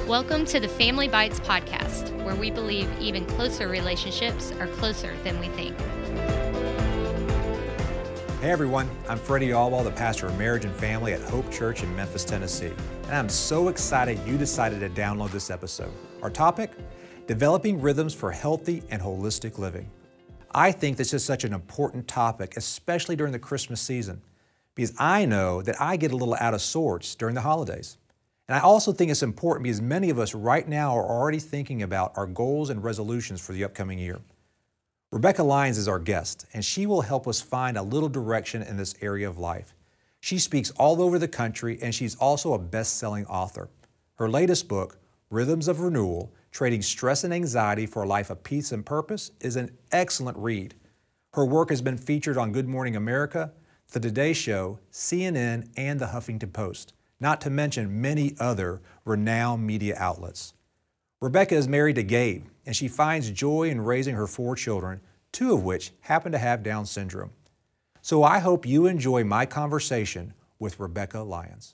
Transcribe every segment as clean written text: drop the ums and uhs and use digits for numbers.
Welcome to the Family Bites podcast, where we believe even closer relationships are closer than we think. Hey everyone, I'm Freddie Alwell, the pastor of marriage and family at Hope Church in Memphis, Tennessee. And I'm so excited you decided to download this episode. Our topic, developing rhythms for healthy and holistic living. I think this is such an important topic, especially during the Christmas season, because I know that I get a little out of sorts during the holidays. And I also think it's important because many of us right now are already thinking about our goals and resolutions for the upcoming year. Rebecca Lyons is our guest, and she will help us find a little direction in this area of life. She speaks all over the country, and she's also a best-selling author. Her latest book, Rhythms of Renewal, Trading Stress and Anxiety for a Life of Peace and Purpose, is an excellent read. Her work has been featured on Good Morning America, The Today Show, CNN, and The Huffington Post, not to mention many other renowned media outlets. Rebecca is married to Gabe, and she finds joy in raising her 4 children, 2 of which happen to have Down syndrome. So I hope you enjoy my conversation with Rebecca Lyons.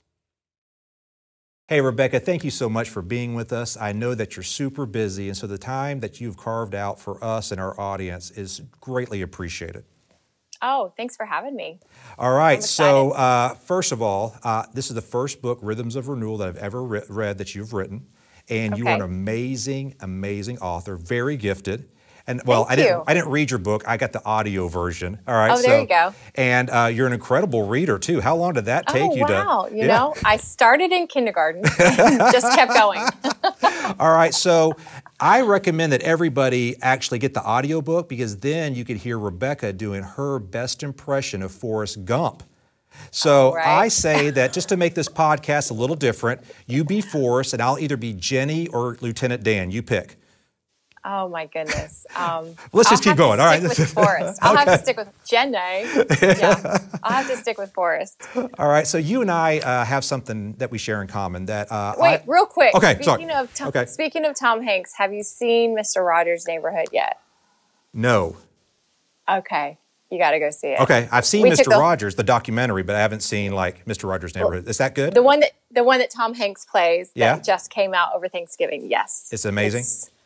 Hey, Rebecca, thank you so much for being with us. I know that you're super busy, and so the time that you've carved out for us and our audience is greatly appreciated. Oh, thanks for having me. All right, so first of all, this is the first book, Rhythms of Renewal, that I've ever read that you've written. And you are an amazing, amazing author, very gifted. And well, I didn't read your book. I got the audio version. All right. Oh, there you go. And you're an incredible reader too. How long did that take you to? Wow. You know, I started in kindergarten, just kept going. All right. So I recommend that everybody actually get the audio book because then you could hear Rebecca doing her best impression of Forrest Gump. So I say that just to make this podcast a little different, you be Forrest and I'll either be Jenny or Lieutenant Dan. You pick. Oh my goodness. Let's just keep going. All right. With Forrest. I'll have to stick with Jenny. Yeah. I'll have to stick with Forrest. All right. So you and I have something that we share in common. That wait, real quick. Okay. Speaking of Tom Hanks, have you seen Mr. Rogers' Neighborhood yet? No. Okay. You got to go see it. Okay, I've seen Mr. Rogers, the documentary, but I haven't seen like Mr. Rogers' Neighborhood. Is that good? The one that Tom Hanks plays that just came out over Thanksgiving. Yes, it's amazing.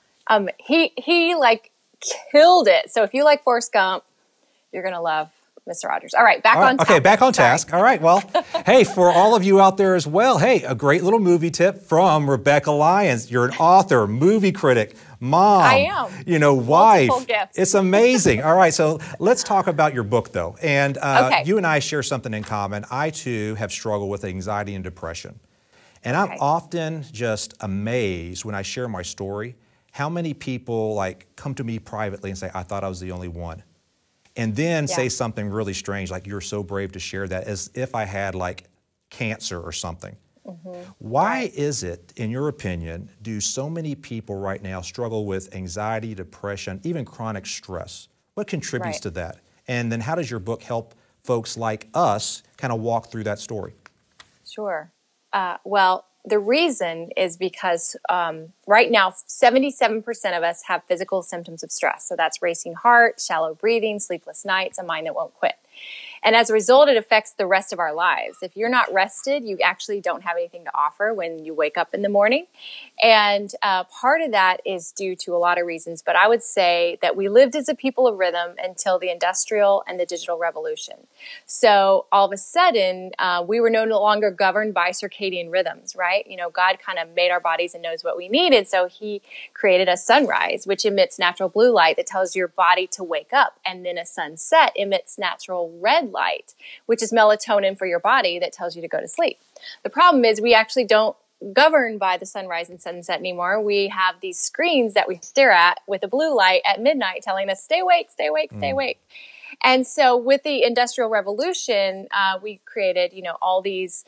He like killed it. So if you like Forrest Gump, you're gonna love Mr. Rogers. All right, back on task. Okay, back on task. All right, well, hey, for all of you out there as well, hey, a great little movie tip from Rebecca Lyons. You're an author, movie critic, mom. I am. You know, wife. Multiple gifts. It's amazing. All right, so let's talk about your book, though. And you and I share something in common. I, too, have struggled with anxiety and depression. And I'm often just amazed when I share my story, how many people, like, come to me privately and say, I thought I was the only one. And then say something really strange, like, you're so brave to share that, as if I had, like, cancer or something. Mm-hmm. Why is it, in your opinion, do so many people right now struggle with anxiety, depression, even chronic stress? What contributes to that? And then how does your book help folks like us kind of walk through that story? Sure. Well, the reason is because right now, 77% of us have physical symptoms of stress. So that's racing heart, shallow breathing, sleepless nights, a mind that won't quit. And as a result, it affects the rest of our lives. If you're not rested, you actually don't have anything to offer when you wake up in the morning. And part of that is due to a lot of reasons. But I would say that we lived as a people of rhythm until the industrial and the digital revolution. So all of a sudden, we were no longer governed by circadian rhythms, right? You know, God kind of made our bodies and knows what we needed. So he created a sunrise, which emits natural blue light that tells your body to wake up. And then a sunset emits natural red light, which is melatonin for your body that tells you to go to sleep. The problem is we actually don't govern by the sunrise and sunset anymore. We have these screens that we stare at with a blue light at midnight telling us, stay awake, stay awake, stay awake. And so with the Industrial Revolution, we created, you know, all these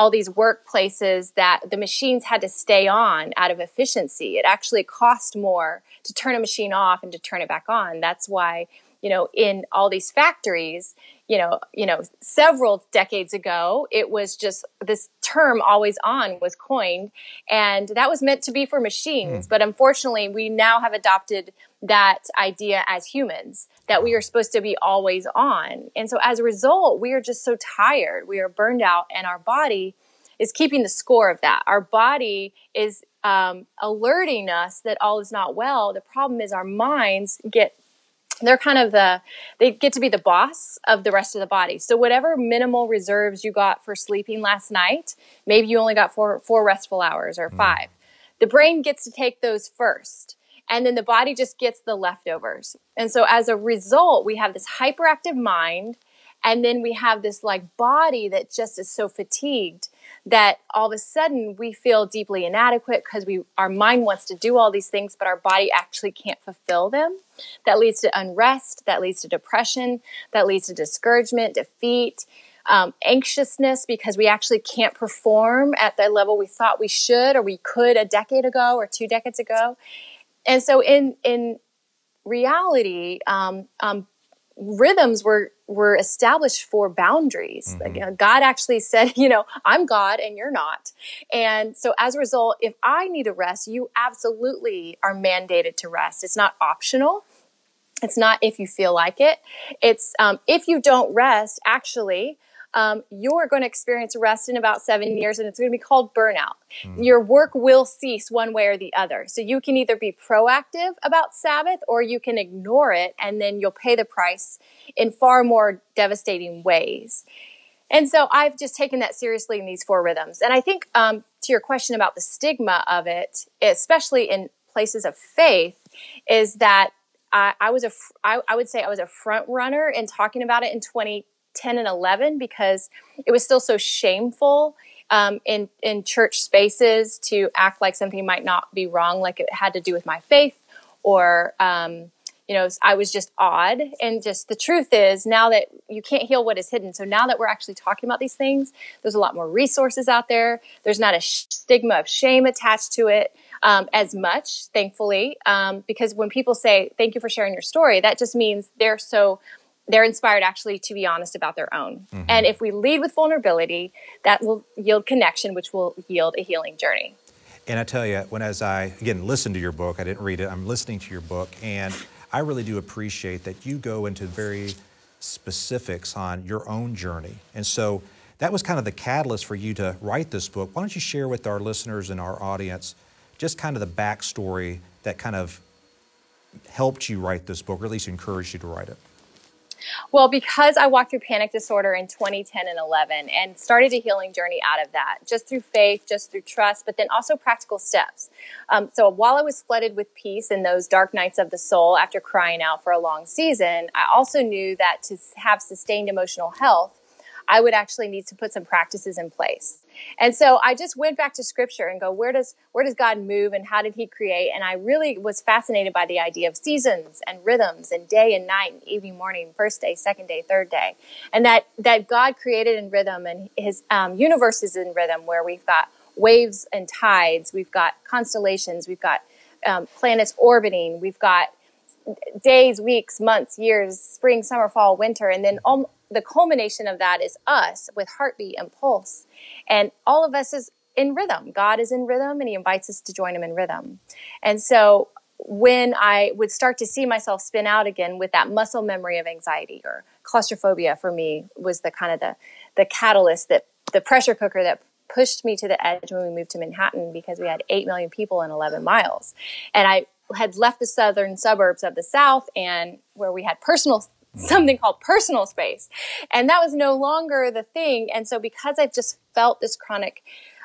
workplaces that the machines had to stay on out of efficiency. It actually cost more to turn a machine off and to turn it back on. That's why, you know, in all these factories, you know, several decades ago, it was just this term always on was coined, and that was meant to be for machines. But unfortunately, we now have adopted that idea as humans, that we are supposed to be always on. And so as a result, we are just so tired. We are burned out, and our body is keeping the score of that. Our body is alerting us that all is not well. The problem is our minds they're kind of they get to be the boss of the rest of the body. So whatever minimal reserves you got for sleeping last night, maybe you only got four restful hours or 5. The brain gets to take those first, and then the body just gets the leftovers. And so as a result, we have this hyperactive mind, and then we have this like body that just is so fatigued that all of a sudden we feel deeply inadequate because our mind wants to do all these things, but our body actually can't fulfill them. That leads to unrest, that leads to depression, that leads to discouragement, defeat, anxiousness, because we actually can't perform at the level we thought we should or we could a decade ago or 2 decades ago. And so in reality, rhythms were established for boundaries. Mm-hmm. Like, God actually said, I'm God and you're not. And so as a result, if I need a rest, you absolutely are mandated to rest. It's not optional. It's not if you feel like it. It's if you don't rest, actually, you're going to experience rest in about 7 years, and it's going to be called burnout. Your work will cease one way or the other. So you can either be proactive about Sabbath or you can ignore it, and then you'll pay the price in far more devastating ways. And so I've just taken that seriously in these 4 rhythms. And I think to your question about the stigma of it, especially in places of faith, is that I would say I was a front runner in talking about it in 2010 and 11 because it was still so shameful in church spaces to act like something might not be wrong, like it had to do with my faith or, I was just odd. And just the truth is now that you can't heal what is hidden. So now that we're actually talking about these things, there's a lot more resources out there. There's not a stigma of shame attached to it as much, thankfully, because when people say, thank you for sharing your story, that just means they're inspired actually to be honest about their own. Mm-hmm. And if we lead with vulnerability, that will yield connection, which will yield a healing journey. And I tell you, as I, again, listened to your book, I didn't read it, I'm listening to your book, and I really do appreciate that you go into very specifics on your own journey. And so that was kind of the catalyst for you to write this book. Why don't you share with our listeners and our audience just kind of the backstory that kind of helped you write this book, or at least encouraged you to write it? Well, because I walked through panic disorder in 2010 and 11 and started a healing journey out of that, just through faith, just through trust, but then also practical steps. So while I was flooded with peace in those dark nights of the soul after crying out for a long season, I also knew that to have sustained emotional health, I would actually need to put some practices in place. And so I just went back to scripture and go, where does God move and how did he create? And I really was fascinated by the idea of seasons and rhythms and day and night and evening, morning, first day, second day, third day. And that God created in rhythm, and his universe is in rhythm, where we've got waves and tides, we've got constellations, we've got planets orbiting, we've got days, weeks, months, years, spring, summer, fall, winter, and then the culmination of that is us with heartbeat and pulse. And all of us is in rhythm. God is in rhythm, and he invites us to join him in rhythm. And so when I would start to see myself spin out again with that muscle memory of anxiety, or claustrophobia for me was the kind of the catalyst, that the pressure cooker that pushed me to the edge when we moved to Manhattan, because we had 8 million people in 11 miles. And I had left the southern suburbs of the South, and where we had something called personal space. And that was no longer the thing. And so because I've just felt this chronic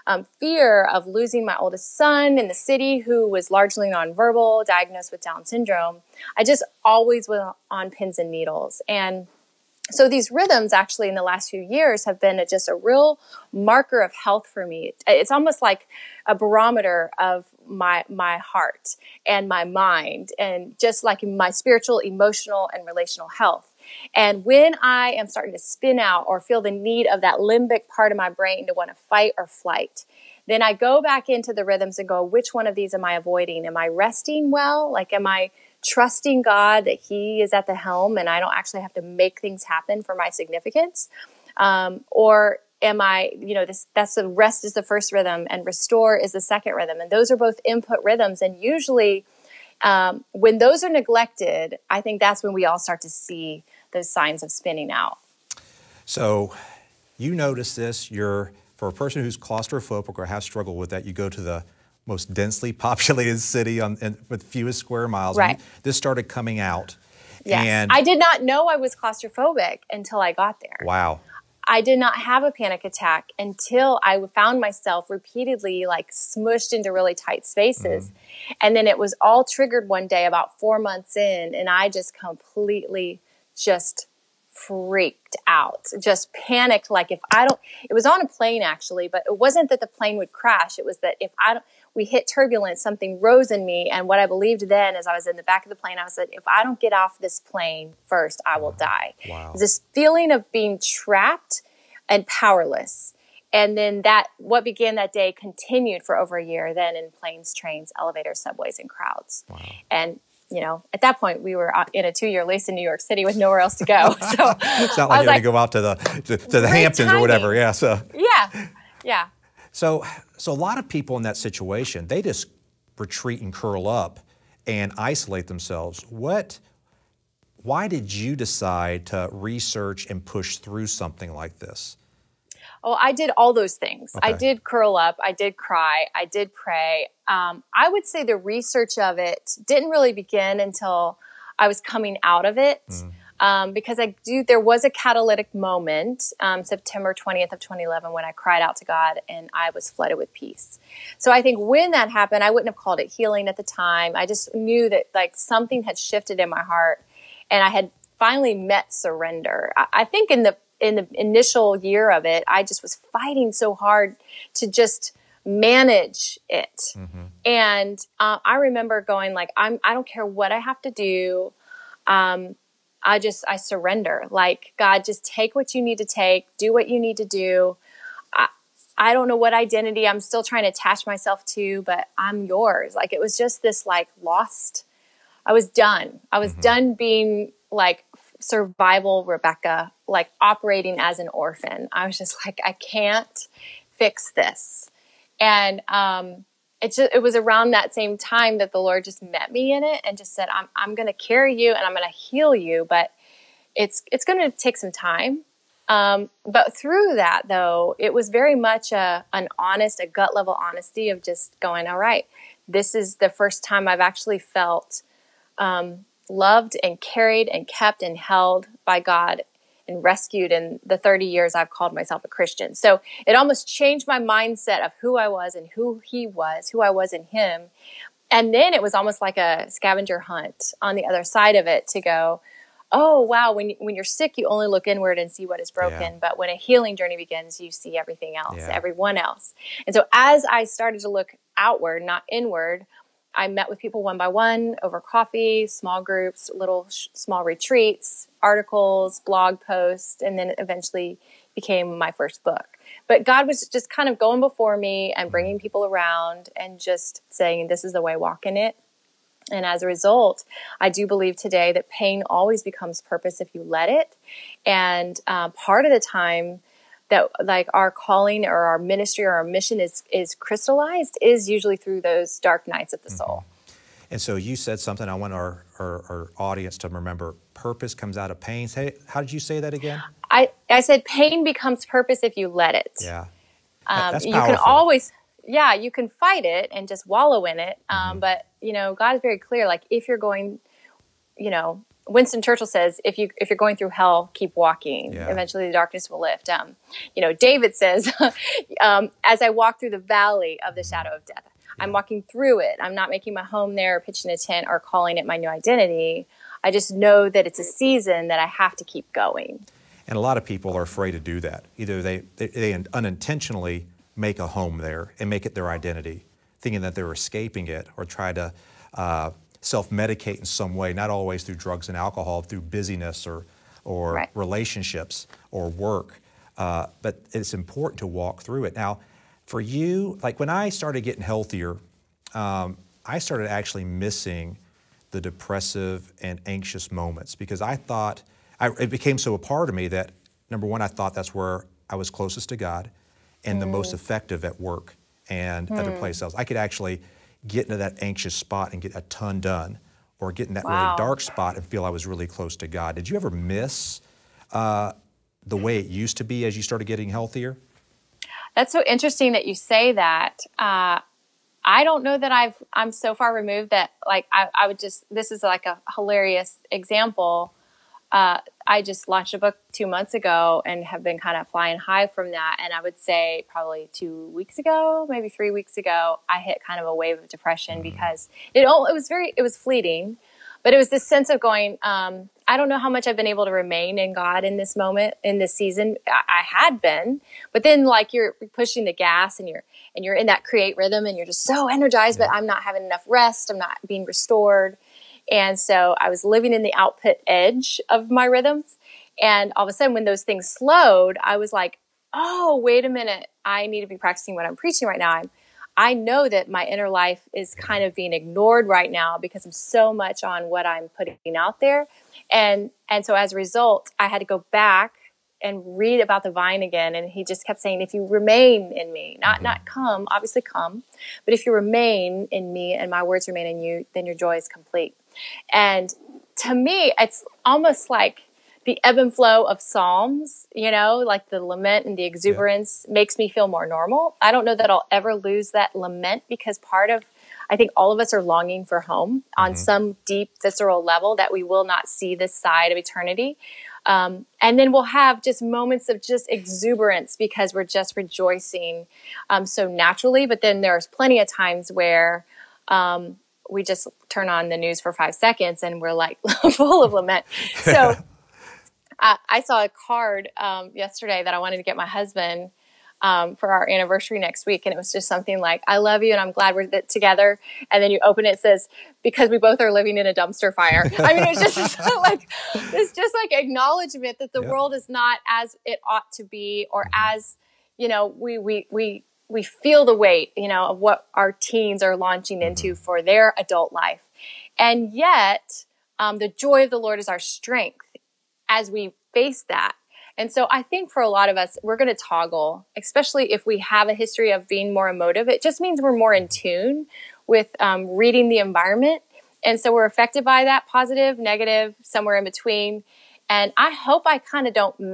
fear of losing my oldest son in the city, who was largely nonverbal, diagnosed with Down syndrome, I just always was on pins and needles. And so these rhythms actually in the last few years have been just a real marker of health for me. It's almost like a barometer of my heart and my mind, and just like my spiritual, emotional, and relational health. And when I am starting to spin out or feel the need of that limbic part of my brain to want to fight or flight, then I go back into the rhythms and go, which one of these am I avoiding? Am I resting well? Like, am I trusting God that he is at the helm and I don't actually have to make things happen for my significance? Or am I, that's the rest is the first rhythm and restore is the second rhythm. And those are both input rhythms. And usually when those are neglected, I think that's when we all start to see those signs of spinning out. So you notice this, you're for a person who's claustrophobic or has struggled with that, you go to the most densely populated city with fewest square miles. Right. This started coming out. Yes. And I did not know I was claustrophobic until I got there. wow. I did not have a panic attack until I found myself repeatedly like smushed into really tight spaces. And then it was all triggered one day about 4 months in, and I just completely just freaked out, just panicked. Like it was on a plane actually, but it wasn't that the plane would crash. It was that we hit turbulence, something rose in me. And what I believed then as I was in the back of the plane, I said, if I don't get off this plane first, I will die. Wow. This feeling of being trapped and powerless. And then what began that day continued for over a year, then in planes, trains, elevators, subways, and crowds. Wow. And at that point, we were in a 2-year lease in New York City with nowhere else to go. So it's not like you're going to go out to the Hamptons timing. or whatever. Yeah. So yeah. So a lot of people in that situation, they just retreat and curl up and isolate themselves. Why did you decide to research and push through something like this? Oh, I did all those things. Okay. I did curl up. I did cry. I did pray. I would say the research of it didn't really begin until I was coming out of it. Because there was a catalytic moment, September 20th of 2011, when I cried out to God and I was flooded with peace. So I think when that happened, I wouldn't have called it healing at the time. I just knew that like something had shifted in my heart and I had finally met surrender. I think in the initial year of it, I just was fighting so hard to just manage it. And I remember going like, I don't care what I have to do. I surrender. Like, God, just take what you need to take, do what you need to do. I don't know what identity I'm still trying to attach myself to, but I'm yours. Like, it was just this like lost. I was done. I was done being like survival Rebecca, like operating as an orphan. I was just like, I can't fix this. And, it was around that same time that the Lord just met me in it and just said, I'm going to carry you and I'm going to heal you, but it's going to take some time. But through that though, it was very much a gut level honesty of just going, all right, this is the first time I've actually felt, loved and carried and kept and held by God and rescued in the 30 years I've called myself a Christian. So it almost changed my mindset of who I was and who he was, who I was in him. And then it was almost like a scavenger hunt on the other side of it to go, oh, wow, when you're sick, you only look inward and see what is broken. Yeah. But when a healing journey begins, you see everything else, everyone else. And so as I started to look outward, not inward, I met with people one by one over coffee, small groups, little small retreats, articles, blog posts, and then it eventually became my first book. But God was just kind of going before me and bringing people around and just saying, this is the way, walk in it. And as a result, I do believe today that pain always becomes purpose if you let it. And part of the time that like our calling or our ministry or our mission is crystallized is usually through those dark nights of the soul. And so you said something I want our audience to remember. Purpose comes out of pain. Say, how did you say that again? I said pain becomes purpose if you let it. Yeah. That's powerful. You can always, you can fight it and just wallow in it. But, God is very clear. Like if you're going, Winston Churchill says, if you're going through hell, keep walking. Yeah. Eventually the darkness will lift. David says, as I walk through the valley of the shadow of death, I'm walking through it. I'm not making my home there, or pitching a tent, or calling it my new identity. I just know that it's a season that I have to keep going. And a lot of people are afraid to do that. Either they unintentionally make a home there and make it their identity, thinking that they're escaping it, or try to self-medicate in some way, not always through drugs and alcohol, through busyness or relationships or work. But it's important to walk through it. Now, for you, like when I started getting healthier, I started actually missing the depressive and anxious moments because I thought, it became so a part of me that, number one, I thought that's where I was closest to God and the most effective at work and other places. I could actually get into that anxious spot and get a ton done, or get in that really dark spot and feel I was really close to God. Did you ever miss the way it used to be as you started getting healthier? That's so interesting that you say that. I don't know that I'm so far removed that like I would just, this is like a hilarious example. I just launched a book 2 months ago and have been kind of flying high from that. And I would say probably 2 weeks ago, maybe 3 weeks ago, I hit kind of a wave of depression because it was fleeting, but it was this sense of going, I don't know how much I've been able to remain in God in this moment, in this season. I had been, but then like you're pushing the gas and you're in that create rhythm and you're just so energized, but I'm not having enough rest. I'm not being restored. And so I was living in the output edge of my rhythms. And all of a sudden when those things slowed, I was like, oh, wait a minute. I need to be practicing what I'm preaching right now. I know that my inner life is kind of being ignored right now because I'm so much on what I'm putting out there. And so as a result, I had to go back and read about the vine again. And he just kept saying, if you remain in me, not come, obviously come, but if you remain in me and my words remain in you, then your joy is complete. And to me, it's almost like the ebb and flow of Psalms, like the lament and the exuberance makes me feel more normal. I don't know that I'll ever lose that lament because I think all of us are longing for home on some deep visceral level that we will not see this side of eternity. And then we'll have just moments of just exuberance because we're just rejoicing so naturally. But then there's plenty of times where we just turn on the news for 5 seconds and we're like full of lament. So I saw a card yesterday that I wanted to get my husband for our anniversary next week. And it was just something like, I love you and I'm glad we're together. And then you open it, it says, because we both are living in a dumpster fire. I mean, it's just like acknowledgement that the world is not as it ought to be, or as, we feel the weight, of what our teens are launching into for their adult life. And yet, the joy of the Lord is our strength as we face that. And so I think for a lot of us, we're going to toggle, especially if we have a history of being more emotive. It just means we're more in tune with reading the environment. And so we're affected by that, positive, negative, somewhere in between. And I hope I kind of don't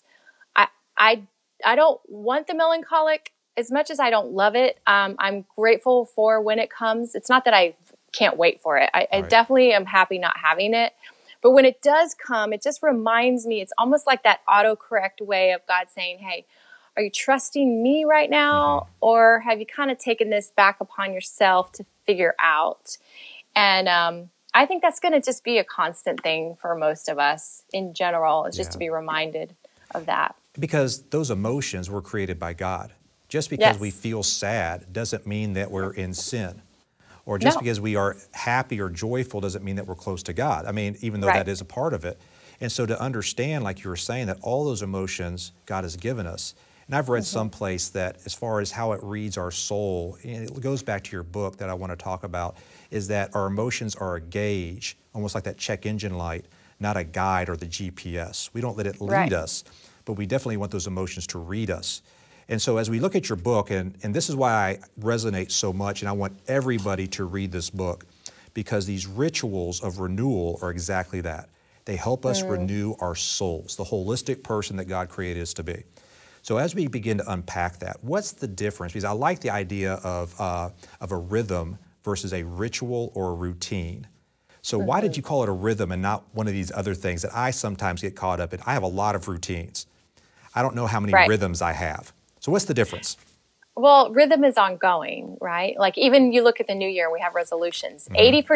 I don't want the melancholic as much as I don't love it. I'm grateful for when it comes. It's not that I can't wait for it. I definitely am happy not having it. But when it does come, it just reminds me, it's almost like that autocorrect way of God saying, hey, are you trusting me right now? Or have you kind of taken this back upon yourself to figure out? And I think that's going to just be a constant thing for most of us in general, is just to be reminded of that. Because those emotions were created by God. Just because we feel sad doesn't mean that we're in sin. Or just because we are happy or joyful doesn't mean that we're close to God. I mean, even though that is a part of it. And so to understand, like you were saying, that all those emotions God has given us. And I've read someplace that as far as how it reads our soul, and it goes back to your book that I want to talk about, is that our emotions are a gauge, almost like that check engine light, not a guide or the GPS. We don't let it lead us, but we definitely want those emotions to read us. And so as we look at your book, and this is why I resonate so much, and I want everybody to read this book, because these rituals of renewal are exactly that. They help us renew our souls, the holistic person that God created us to be. So as we begin to unpack that, what's the difference? Because I like the idea of a rhythm versus a ritual or a routine. So why did you call it a rhythm and not one of these other things that I sometimes get caught up in? I have a lot of routines. I don't know how many rhythms I have. So what's the difference? Well, rhythm is ongoing, right? Like even you look at the new year, we have resolutions.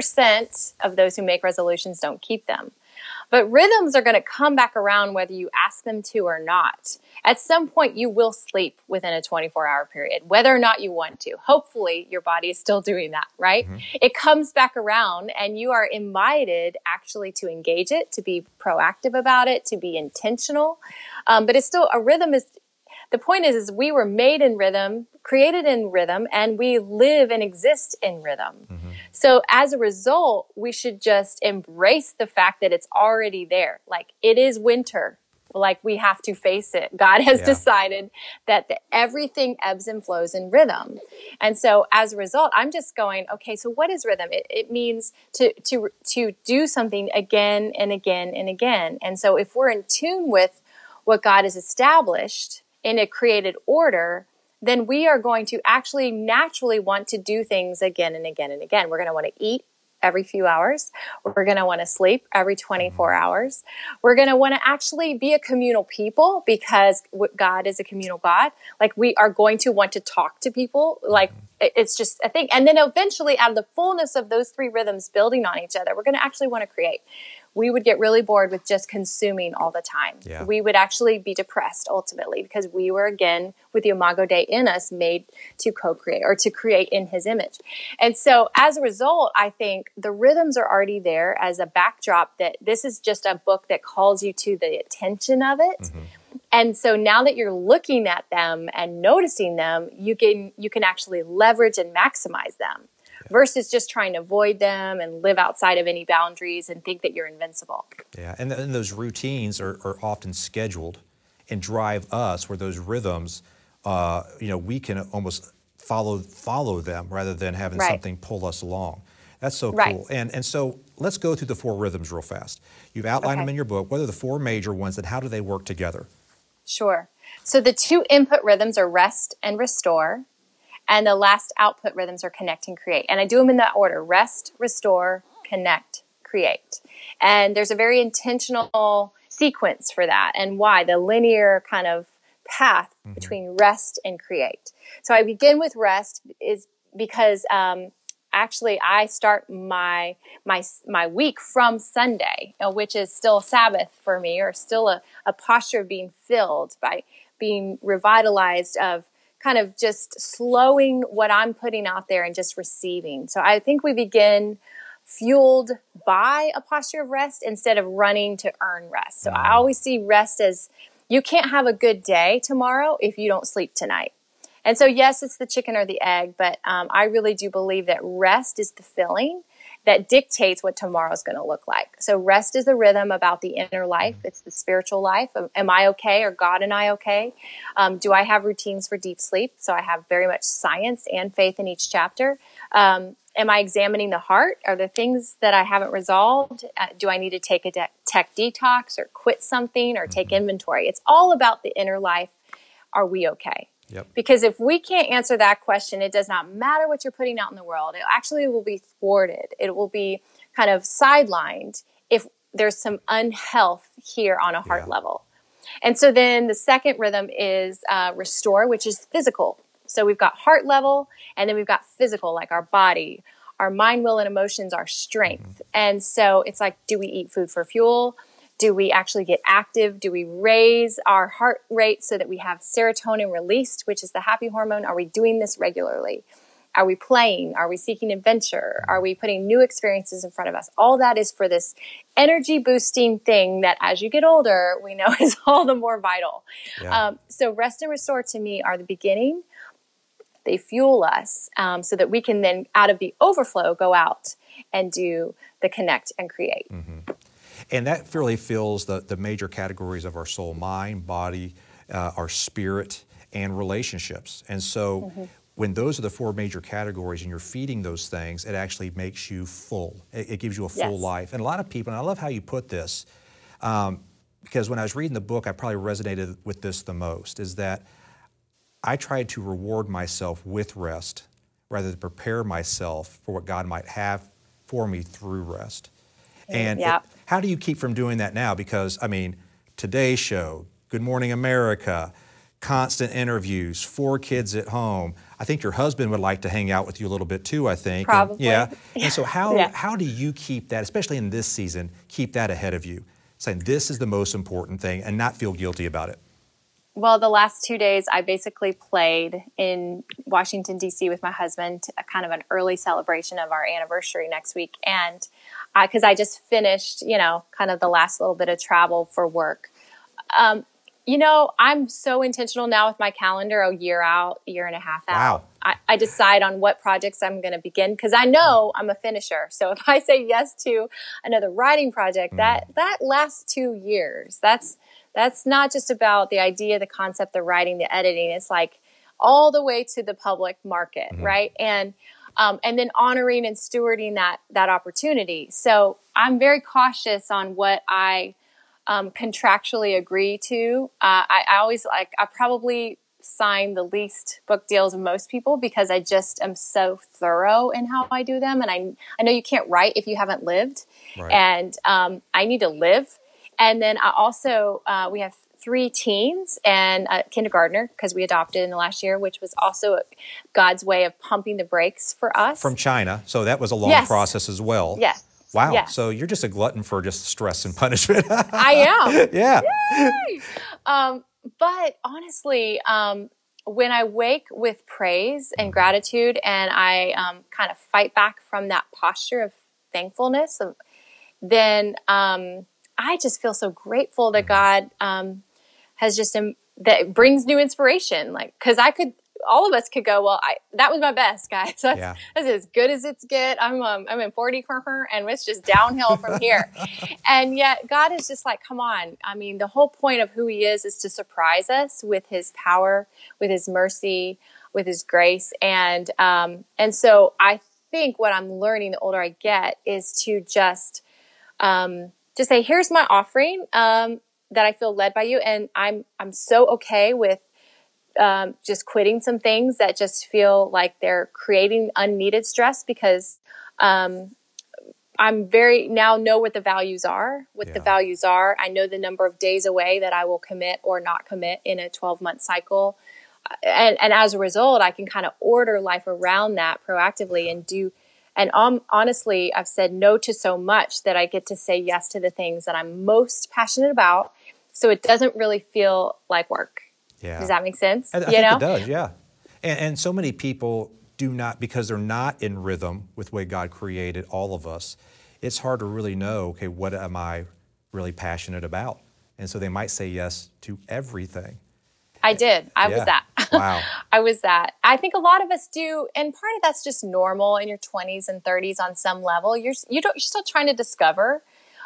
80% of those who make resolutions don't keep them. But rhythms are going to come back around whether you ask them to or not. At some point, you will sleep within a 24-hour period, whether or not you want to. Hopefully, your body is still doing that, right? It comes back around, and you are invited actually to engage it, to be proactive about it, to be intentional. But it's still, a rhythm is... The point is we were made in rhythm, created in rhythm, and we live and exist in rhythm. So as a result, we should just embrace the fact that it's already there. Like it is winter. Like we have to face it. God has decided that everything ebbs and flows in rhythm. And so as a result, I'm just going, okay, so what is rhythm? It means to do something again and again and again. And so if we're in tune with what God has established in a created order, then we are going to actually naturally want to do things again and again and again. We're going to want to eat every few hours. We're going to want to sleep every 24 hours. We're going to want to actually be a communal people because God is a communal God. Like, we are going to want to talk to people. Like, it's just a thing. And then eventually, out of the fullness of those three rhythms building on each other, we're going to actually want to create. We would get really bored with just consuming all the time. Yeah. We would actually be depressed ultimately because we were, again, with the Imago Dei in us, made to co-create or to create in his image. And so as a result, I think the rhythms are already there as a backdrop that this is just a book that calls you to the attention of it. Mm-hmm. And so now that you're looking at them and noticing them, you can actually leverage and maximize them. Versus just trying to avoid them and live outside of any boundaries and think that you're invincible. Yeah, and those routines are often scheduled and drive us, where those rhythms, we can almost follow them rather than having something pull us along. That's so cool. And so let's go through the four rhythms real fast. You've outlined them in your book. What are the four major ones, and how do they work together? Sure. So the two input rhythms are rest and restore. And the last output rhythms are connect and create. And I do them in that order: rest, restore, connect, create. And there's a very intentional sequence for that. And why? The linear kind of path between rest and create. So I begin with rest is because actually I start my week from Sunday, which is still Sabbath for me, or still a posture of being filled, by being revitalized, of kind of just slowing what I'm putting out there and just receiving. So I think we begin fueled by a posture of rest instead of running to earn rest. So I always see rest as, you can't have a good day tomorrow if you don't sleep tonight. And so yes, it's the chicken or the egg, but I really do believe that rest is the filling that dictates what tomorrow is going to look like. So rest is the rhythm about the inner life. It's the spiritual life. Am I okay? Are God and I okay? Do I have routines for deep sleep? So I have very much science and faith in each chapter. Am I examining the heart? Are there things that I haven't resolved? Do I need to take a tech detox, or quit something, or take inventory? It's all about the inner life. Are we okay? Yep. Because if we can't answer that question, it does not matter what you're putting out in the world. It actually will be thwarted. It will be kind of sidelined if there's some unhealth here on a heart level. And so then the second rhythm is restore, which is physical. So we've got heart level, and then we've got physical, like our body, our mind, will, and emotions, our strength. And so it's like, do we eat food for fuel? Do we actually get active? Do we raise our heart rate so that we have serotonin released, which is the happy hormone? Are we doing this regularly? Are we playing? Are we seeking adventure? Are we putting new experiences in front of us? All that is for this energy boosting thing that as you get older, we know is all the more vital. Yeah. So rest and restore to me are the beginning. They fuel us so that we can then, out of the overflow, go out and do the connect and create. And that fairly fills the major categories of our soul: mind, body, our spirit, and relationships. And so when those are the four major categories and you're feeding those things, it actually makes you full. It gives you a full life. And a lot of people, and I love how you put this, because when I was reading the book, I probably resonated with this the most, is that I tried to reward myself with rest rather than prepare myself for what God might have for me through rest. And how do you keep from doing that now? Because, I mean, Today Show, Good Morning America, constant interviews, 4 kids at home. I think your husband would like to hang out with you a little bit too, I think. Probably. And so how do you keep that, especially in this season, keep that ahead of you? Saying this is the most important thing and not feel guilty about it. Well, the last 2 days, I basically played in Washington, D.C. with my husband, a kind of an early celebration of our anniversary next week. And because I just finished, kind of the last little bit of travel for work. I'm so intentional now with my calendar, a year out, a year and a half out. Wow. I decide on what projects I'm going to begin because I know I'm a finisher. So if I say yes to another writing project, that lasts 2 years. That's not just about the idea, the concept, the writing, the editing. It's like all the way to the public market, right? And then honoring and stewarding that opportunity. So I'm very cautious on what I contractually agree to. I always I probably sign the least book deals of most people because I just am so thorough in how I do them. And I know you can't write if you haven't lived. Right. And I need to live. And then I also, we have 3 teens and a kindergartner because we adopted in the last year, which was also God's way of pumping the brakes for us. From China. So that was a long process as well. Yes. Wow. Yes. So you're just a glutton for just stress and punishment. I am. Yeah. Yay! But honestly, when I wake with praise and gratitude and I kind of fight back from that posture of thankfulness, then I just feel so grateful that God has just, that brings new inspiration. Like, because all of us could go, well, that was my best, guys. That's as good as it's get. I'm in 40 and it's just downhill from here. And yet God is just like, come on. I mean, the whole point of who he is to surprise us with his power, with his mercy, with his grace. And so I think what I'm learning the older I get is to just say, here's my offering that I feel led by you. And I'm so okay with just quitting some things that just feel like they're creating unneeded stress because I'm now know what the values are, the values are. I know the number of days away that I will commit or not commit in a 12-month cycle. And as a result, I can kind of order life around that proactively and do. And honestly, I've said no to so much that I get to say yes to the things that I'm most passionate about. So it doesn't really feel like work. Yeah. Does that make sense? I think it does, yeah. And so many people do not, because they're not in rhythm with the way God created all of us, it's hard to really know, okay, what am I really passionate about? And so they might say yes to everything. I did. I was that. Wow. I was that. I think a lot of us do, and part of that's just normal in your 20s and 30s on some level. You're still trying to discover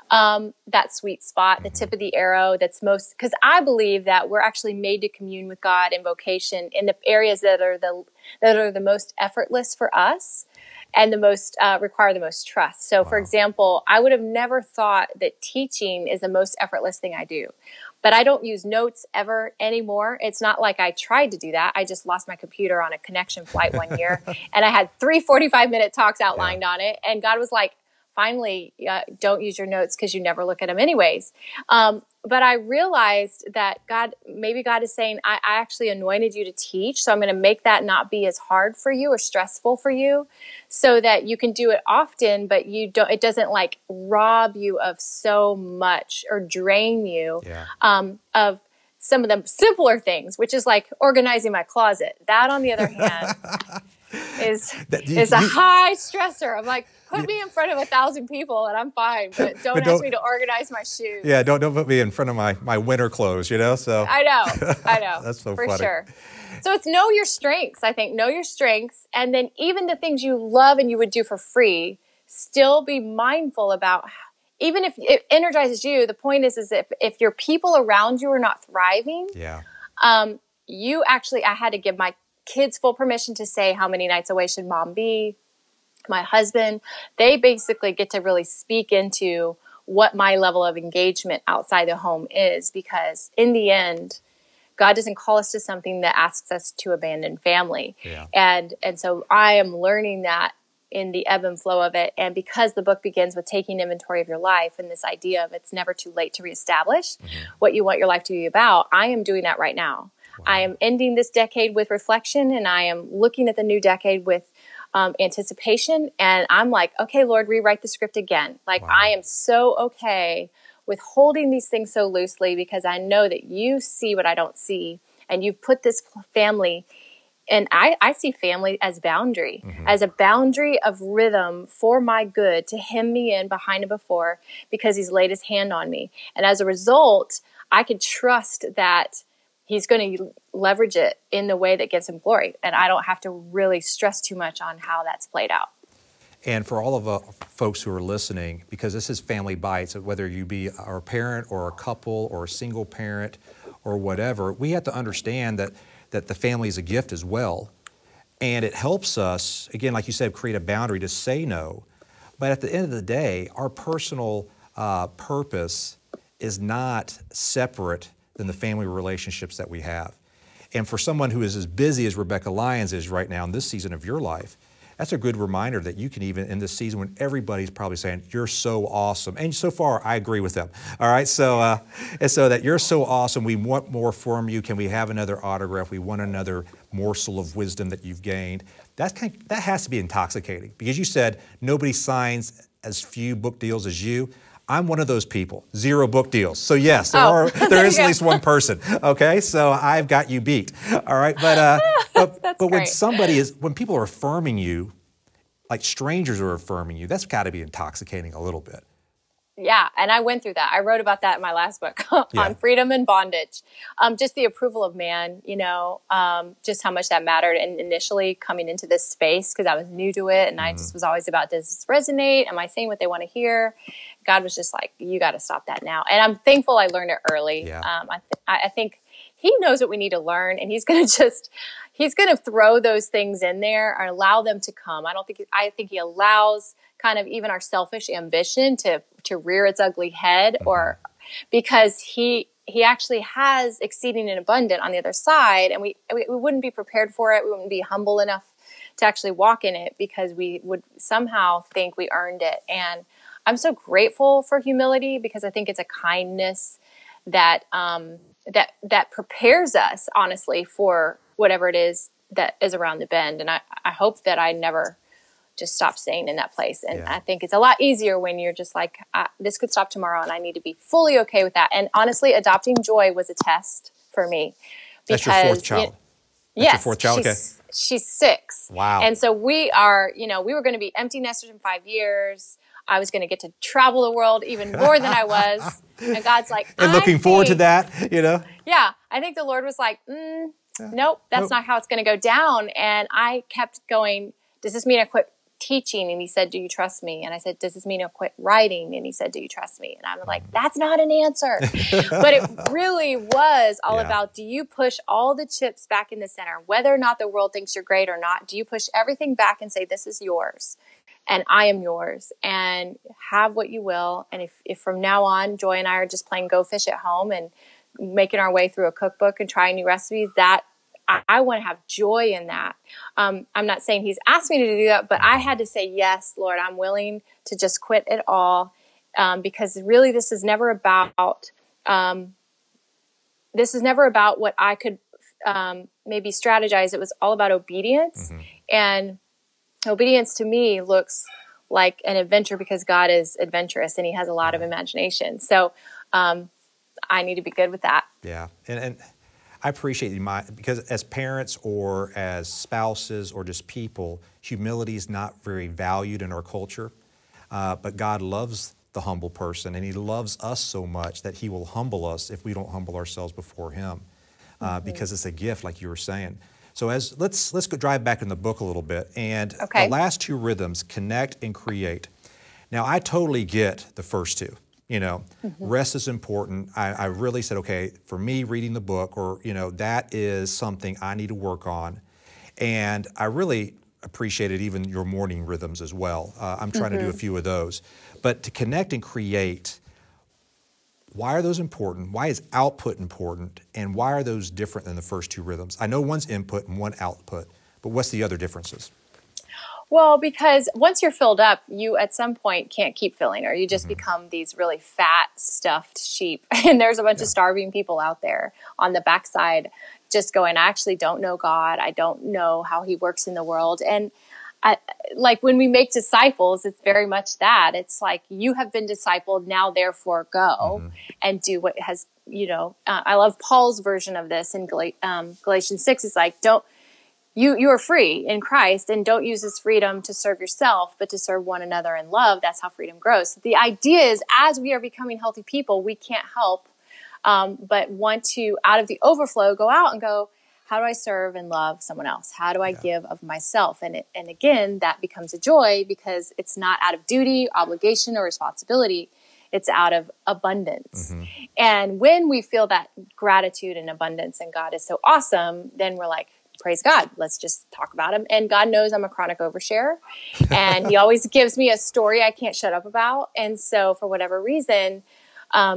that sweet spot, the tip of the arrow that's most, because I believe that we're actually made to commune with God in vocation in the areas that are the most effortless for us and the most require the most trust. So, for example, I would have never thought that teaching is the most effortless thing I do. But I don't use notes ever anymore. It's not like I tried to do that. I just lost my computer on a connection flight one year, and I had 3 45-minute talks outlined on it. And God was like, finally, don't use your notes because you never look at them anyways. But I realized that maybe God is saying, I actually anointed you to teach, so I'm going to make that not be as hard for you or stressful for you so that you can do it often, but it doesn't like rob you of so much or drain you of some of the simpler things, which is like organizing my closet. That, on the other hand, is a high stressor. I'm like, put me in front of 1,000 people and I'm fine, but don't ask me to organize my shoes. Yeah, don't put me in front of my winter clothes, So I know. That's so for funny. Sure. So it's know your strengths. I think know your strengths, and then even the things you love and you would do for free, still be mindful about. Even if it energizes you, the point is if your people around you are not thriving, I had to give my kids full permission to say how many nights away should mom be. My husband, they basically get to really speak into what my level of engagement outside the home is, because in the end, God doesn't call us to something that asks us to abandon family. Yeah. And so I am learning that in the ebb and flow of it. And because the book begins with taking inventory of your life and this idea of it's never too late to reestablish what you want your life to be about, I am doing that right now. Wow. I am ending this decade with reflection, and I am looking at the new decade with anticipation. And I'm like, okay, Lord, rewrite the script again. Like, I am so okay with holding these things so loosely because I know that you see what I don't see. And you've put this family, and I see family as boundary, as a boundary of rhythm for my good, to hem me in behind and before, because he's laid his hand on me. And as a result, I can trust that he's going to leverage it in the way that gives him glory. And I don't have to really stress too much on how that's played out. And for all of folks who are listening, because this is Family Bites, whether you be a parent or a couple or a single parent or whatever, we have to understand that the family is a gift as well. And it helps us, again, like you said, create a boundary to say no. But at the end of the day, our personal purpose is not separate than the family relationships that we have. And for someone who is as busy as Rebecca Lyons is right now in this season of your life, that's a good reminder that you can even in this season when everybody's probably saying, you're so awesome. And so far, I agree with them. All right, so and so that you're so awesome. We want more from you. Can we have another autograph? We want another morsel of wisdom that you've gained. That has to be intoxicating because you said nobody signs as few book deals as you. I'm one of those people, 0 book deals. So yes, there is at least one person, okay? So I've got you beat, all right? But when people are affirming you, like strangers are affirming you, that's gotta be intoxicating a little bit. Yeah, and I went through that. I wrote about that in my last book on freedom and bondage. Just the approval of man, just how much that mattered. And initially coming into this space, because I was new to it, and I just was always about, does this resonate? Am I saying what they want to hear? God was just like, you got to stop that now. And I'm thankful I learned it early. Yeah. I think he knows what we need to learn, and he's going to throw those things in there and allow them to come. I think he allows kind of even our selfish ambition to rear its ugly head, or because he actually has exceeding and abundant on the other side, and we wouldn't be prepared for it. We wouldn't be humble enough to actually walk in it because we would somehow think we earned it. And I'm so grateful for humility because I think it's a kindness that that prepares us honestly for whatever it is that is around the bend. And I hope that I never just stop staying in that place. And I think it's a lot easier when you're just like, this could stop tomorrow and I need to be fully okay with that. And honestly, adopting Joy was a test for me. That's your 4th child? Yes. Your 4th child? Okay. She's 6. Wow. And so we are, we were going to be empty nesters in 5 years. I was going to get to travel the world even more than I was. And God's like, and looking forward to that, Yeah. I think the Lord was like, nope, that's not how it's going to go down. And I kept going, does this mean I quit teaching? And he said, do you trust me? And I said, does this mean I quit writing? And he said, do you trust me? And I'm like, that's not an answer. But it really was all about, do you push all the chips back in the center? Whether or not the world thinks you're great or not, do you push everything back and say, this is yours? And I am yours, and have what you will. And if from now on, Joy and I are just playing Go Fish at home and making our way through a cookbook and trying new recipes, that I want to have joy in that. I'm not saying he's asked me to do that, but I had to say, yes, Lord, I'm willing to just quit it all. Because really this is never about what I could maybe strategize. It was all about obedience. And obedience to me looks like an adventure because God is adventurous and he has a lot of imagination. So I need to be good with that. Yeah. And I appreciate you, because as parents or as spouses or just people, humility is not very valued in our culture. But God loves the humble person, and he loves us so much that he will humble us if we don't humble ourselves before him, because it's a gift, like you were saying. So let's go drive back in the book a little bit. And the last 2 rhythms, connect and create. Now, I totally get the first 2. Rest is important. I really said, okay, for me, reading the book, or, that is something I need to work on. And I really appreciated even your morning rhythms as well. I'm trying to do a few of those. But to connect and create, why are those important? Why is output important? And why are those different than the first 2 rhythms? I know one's input and one output, but what's the other differences? Well, because once you're filled up, you at some point can't keep filling, or you just become these really fat, stuffed sheep. And there's a bunch of starving people out there on the backside just going, I actually don't know God. I don't know how he works in the world. And like when we make disciples, it's very much that. It's like, you have been discipled, now therefore go and do what has, I love Paul's version of this in Galatians 6. It's like, you are free in Christ, and don't use this freedom to serve yourself, but to serve one another in love. That's how freedom grows. So the idea is, as we are becoming healthy people, we can't help but want to, out of the overflow, go out and go, how do I serve and love someone else? How do I give of myself? And again, that becomes a joy because it's not out of duty, obligation, or responsibility. It's out of abundance. And when we feel that gratitude and abundance, and God is so awesome, then we're like, praise God, let's just talk about him. And God knows I'm a chronic oversharer, and he always gives me a story I can't shut up about. And so for whatever reason, the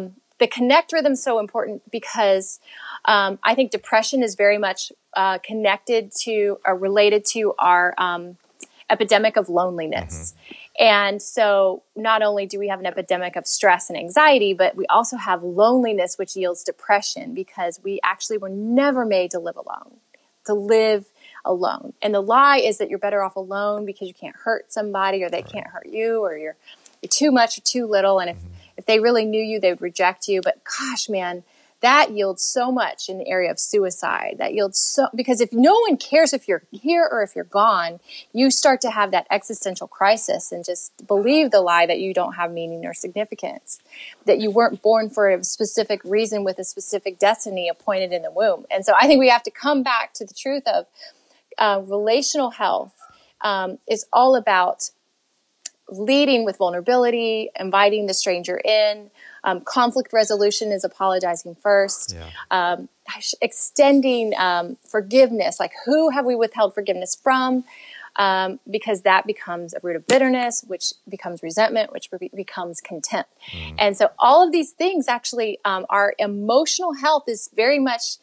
the connect rhythm is so important because I think depression is very much connected to or related to our epidemic of loneliness. And so not only do we have an epidemic of stress and anxiety, but we also have loneliness, which yields depression because we actually were never made to live alone, to live alone. And the lie is that you're better off alone because you can't hurt somebody or they can't hurt you, or you're too much or too little. And if they really knew you, they would reject you. But gosh, man, that yields so much in the area of suicide. That yields so, because if no one cares if you're here or if you're gone, you start to have that existential crisis and just believe the lie that you don't have meaning or significance, that you weren't born for a specific reason with a specific destiny appointed in the womb. And so I think we have to come back to the truth of relational health is all about leading with vulnerability, inviting the stranger in. Conflict resolution is apologizing first. Extending forgiveness, like who have we withheld forgiveness from? Because that becomes a root of bitterness, which becomes resentment, which becomes contempt. And so all of these things actually, our emotional health is very much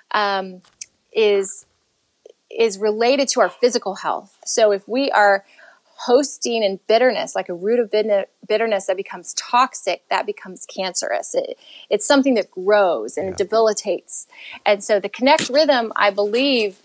is related to our physical health. So if we are hosting in bitterness, like a root of bitterness that becomes toxic, that becomes cancerous. It's something that grows and it debilitates. And so the connect rhythm, I believe,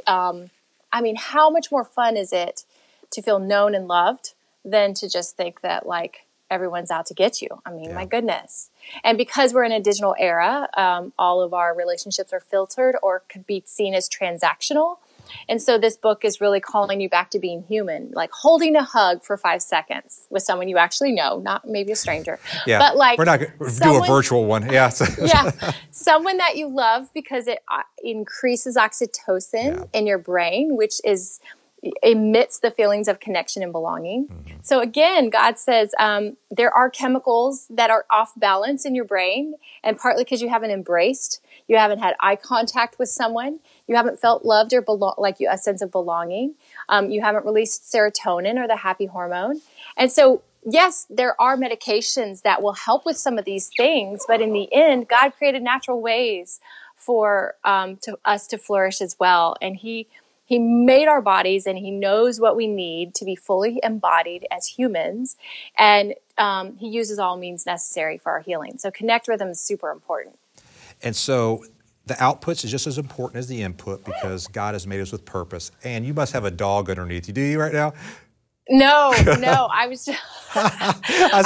how much more fun is it to feel known and loved than to just think that like everyone's out to get you? My goodness. And because we're in a digital era, all of our relationships are filtered or could be seen as transactional. And so this book is really calling you back to being human, like holding a hug for 5 seconds with someone you actually know, not maybe a stranger. But like we're not going to do a virtual one. Someone that you love because it increases oxytocin in your brain, which emits the feelings of connection and belonging. So again, God says there are chemicals that are off balance in your brain, and partly because you haven't embraced, you haven't had eye contact with someone, you haven't felt loved or a sense of belonging. You haven't released serotonin or the happy hormone. And so, yes, there are medications that will help with some of these things, but in the end, God created natural ways for us to flourish as well. And He made our bodies, and He knows what we need to be fully embodied as humans. And He uses all means necessary for our healing. So connect rhythm is super important. And so the outputs is just as important as the input because God has made us with purpose. And you must have a dog underneath you. Do you right now? No. I was just, I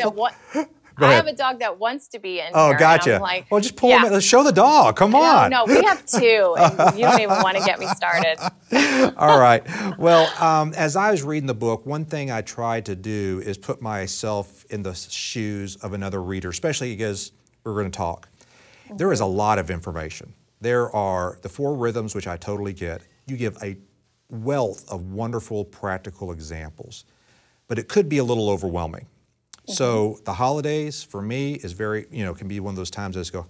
have a dog that wants to be in here. Gotcha. Like, well, just pull him in. Let's show the dog. Come on. No, we have 2, and you don't even want to get me started. All right. Well, as I was reading the book, one thing I tried to do is put myself in the shoes of another reader, especially because we're going to talk. There is a lot of information. There are the 4 rhythms, which I totally get. You give a wealth of wonderful practical examples, but it could be a little overwhelming. So the holidays for me is very, can be one of those times I just go,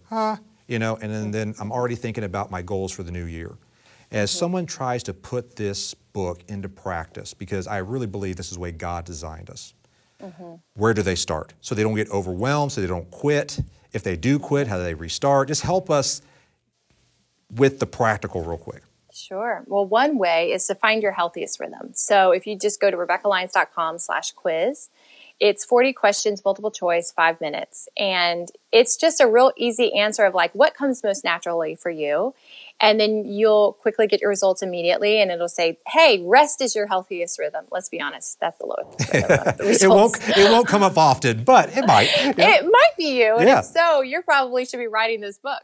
and then I'm already thinking about my goals for the new year. As someone tries to put this book into practice, because I really believe this is the way God designed us, where do they start? So they don't get overwhelmed, so they don't quit. If they do quit, how do they restart? Just help us with the practical real quick. Sure. Well, one way is to find your healthiest rhythm. So if you just go to RebeccaLyons.com/quiz, it's 40 questions, multiple choice, 5 minutes. And it's just a real easy answer of like, what comes most naturally for you? And then you'll quickly get your results immediately. And it'll say, hey, rest is your healthiest rhythm. Let's be honest, that's the lowest rhythm of the results. It won't come up often, but it might. It might be you. And if so, you probably should be writing this book.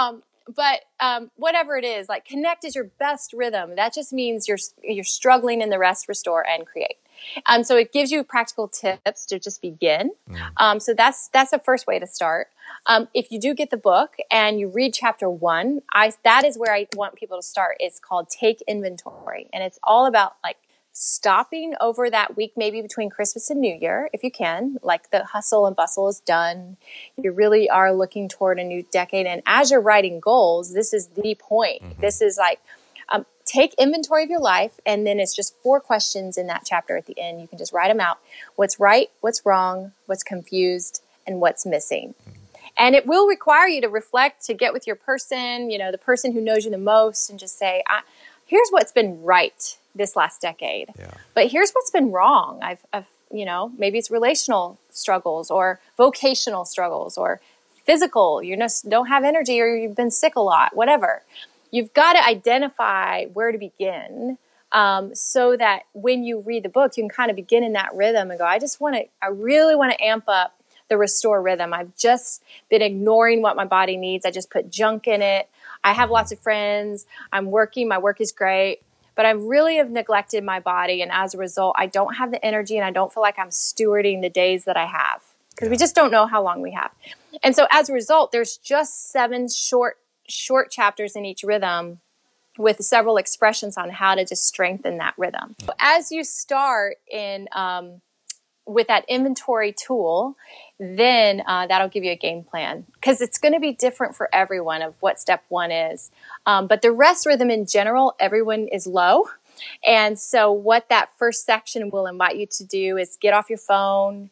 But whatever it is, like connect is your best rhythm. That just means you're struggling in the rest, restore, and create. So it gives you practical tips to just begin. So that's the first way to start. If you do get the book and you read chapter 1, that is where I want people to start. It's called Take Inventory. And it's all about like stopping over that week, maybe between Christmas and New Year, if you can, like the hustle and bustle is done. You really are looking toward a new decade. And as you're writing goals, this is the point. This is like, take inventory of your life. And then it's just 4 questions in that chapter at the end. You can just write them out. What's right, what's wrong, what's confused, and what's missing. And it will require you to reflect, to get with your person, you know, the person who knows you the most, and just say, here's what's been right this last decade. Yeah. But here's what's been wrong. I've, you know, maybe it's relational struggles or vocational struggles or physical. You just don't have energy, or you've been sick a lot, whatever. You've got to identify where to begin, so that when you read the book, you can kind of begin in that rhythm and go, I really want to amp up the restore rhythm. I've just been ignoring what my body needs. I just put junk in it. I have lots of friends. I'm working. My work is great. But I really have neglected my body. And as a result, I don't have the energy, and I don't feel like I'm stewarding the days that I have, because we just don't know how long we have. And so as a result, there's just 7 short chapters in each rhythm with several expressions on how to just strengthen that rhythm. As you start in with that inventory tool, then that'll give you a game plan, because it's going to be different for everyone of what step 1 is. But the rest rhythm in general, everyone is low. And so what that first section will invite you to do is get off your phone,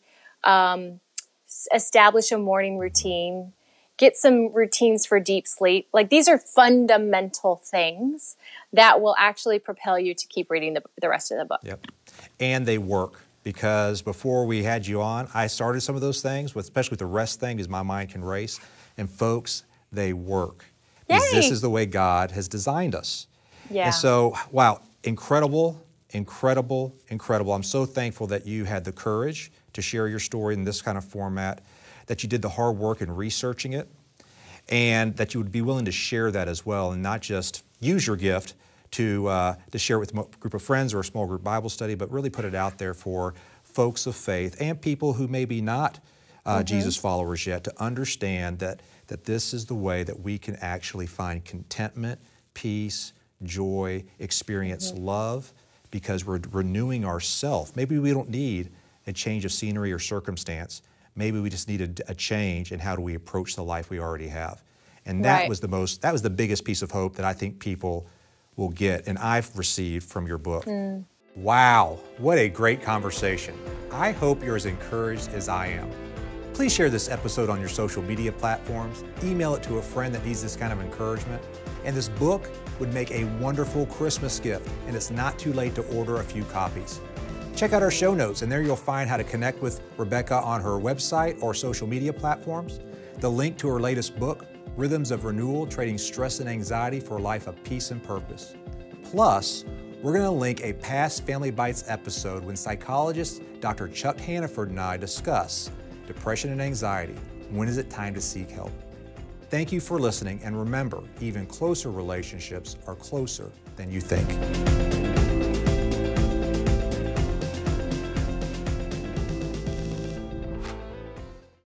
establish a morning routine, get some routines for deep sleep. Like, these are fundamental things that will actually propel you to keep reading the rest of the book. Yep. And they work. Because before we had you on, I started some of those things, especially with the rest thing, because my mind can race. And folks, they work. Yay. Because this is the way God has designed us. Yeah. And so, wow, incredible, incredible, incredible. I'm so thankful that you had the courage to share your story in this kind of format, that you did the hard work in researching it, and that you would be willing to share that as well, and not just use your gift to share it with a group of friends or a small group Bible study, but really put it out there for folks of faith and people who may be not Jesus followers yet, to understand that this is the way that we can actually find contentment, peace, joy, experience love, because we're renewing ourselves. Maybe we don't need a change of scenery or circumstance. Maybe we just need a change in how do we approach the life we already have. And that was the biggest piece of hope that I think people will get, and I've received from your book. Wow, what a great conversation. I hope you're as encouraged as I am. Please share this episode on your social media platforms, email it to a friend that needs this kind of encouragement, and this book would make a wonderful Christmas gift, and it's not too late to order a few copies. Check out our show notes, and there you'll find how to connect with Rebecca on her website or social media platforms, the link to her latest book, Rhythms of Renewal, Trading Stress and Anxiety for a Life of Peace and Purpose. Plus, we're going to link a past Family Bites episode when psychologist Dr. Chuck Hannaford and I discuss depression and anxiety. When is it time to seek help? Thank you for listening, and remember, even closer relationships are closer than you think.